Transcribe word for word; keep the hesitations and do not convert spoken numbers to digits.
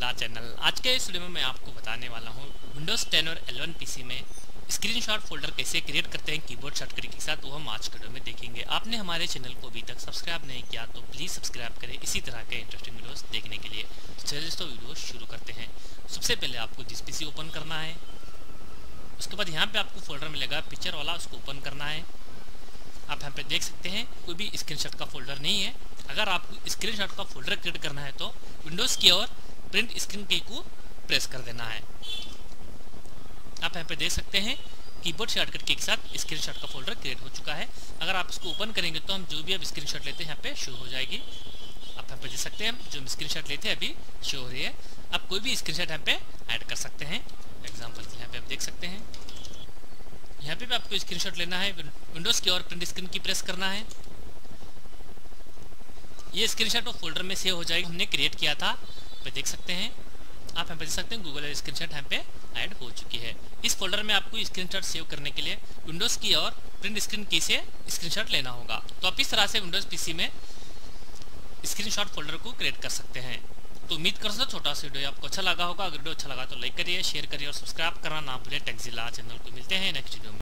Taxila channel. आज के इस वीडियो में मैं आपको बताने वाला हूँ विंडोज़ टेन और इलेवन पीसी में स्क्रीनशॉट फोल्डर कैसे क्रिएट करते हैं कीबोर्ड शॉर्टकट के साथ, वो हम आज के वीडियो में देखेंगे। आपने हमारे चैनल को अभी तक सब्सक्राइब नहीं किया तो प्लीज़ सब्सक्राइब करें इसी तरह के इंटरेस्टिंग वीडियोस देखने के लिए। चलिए दोस्तों वीडियो शुरू करते हैं। सबसे पहले आपको जिस पीसी ओपन करना है, उसके बाद यहाँ पे आपको फोल्डर मिलेगा पिक्चर वाला, उसको ओपन करना है। आप यहाँ पे देख सकते हैं कोई भी स्क्रीनशॉट का फोल्डर नहीं है। अगर आपको स्क्रीनशॉट का फोल्डर क्रिएट करना है तो विंडोज़ की और प्रिंट स्क्रीन की को प्रेस कर देना है। आप यहाँ पे देख सकते हैं कीबोर्ड शॉर्टकट के साथ स्क्रीनशॉट का फोल्डर क्रिएट हो चुका है। अगर आप इसको ओपन करेंगे तो हम जो भी अब स्क्रीनशॉट लेते हैं यहाँ पे शो हो जाएगी। आप यहाँ पे देख सकते हैं जो हम स्क्रीनशॉट लेते हैं अभी शो हो रही है। आप कोई भी स्क्रीनशॉट यहाँ पे ऐड कर सकते हैं। एग्जाम्पल के यहाँ पे आप देख सकते हैं, यहाँ पे भी आपको स्क्रीनशॉट लेना है, विंडोज़ की और प्रिंट स्क्रीन की प्रेस करना है। ये स्क्रीनशॉट वो फोल्डर में सेव हो जाएगी, हमने क्रिएट किया था। पे देख सकते हैं आप यहाँ पे देख सकते हैं गूगल स्क्रीनशॉट यहाँ पे ऐड हो चुकी है। इस फोल्डर में आपको स्क्रीनशॉट सेव करने के लिए विंडोज़ की और प्रिंट स्क्रीन की से स्क्रीनशॉट लेना होगा। तो आप इस तरह से विंडोज़ पीसी में स्क्रीनशॉट फोल्डर को क्रिएट कर सकते हैं। तो उम्मीद कर सकते छोटा सा वीडियो आपको अच्छा लगा होगा। अगर वीडियो अच्छा लगा तो लाइक करिए, शेयर करिए और सब्सक्राइब करना ना भूलें टेक्सिला चैनल को। मिलते हैं नेक्स्ट वीडियो में।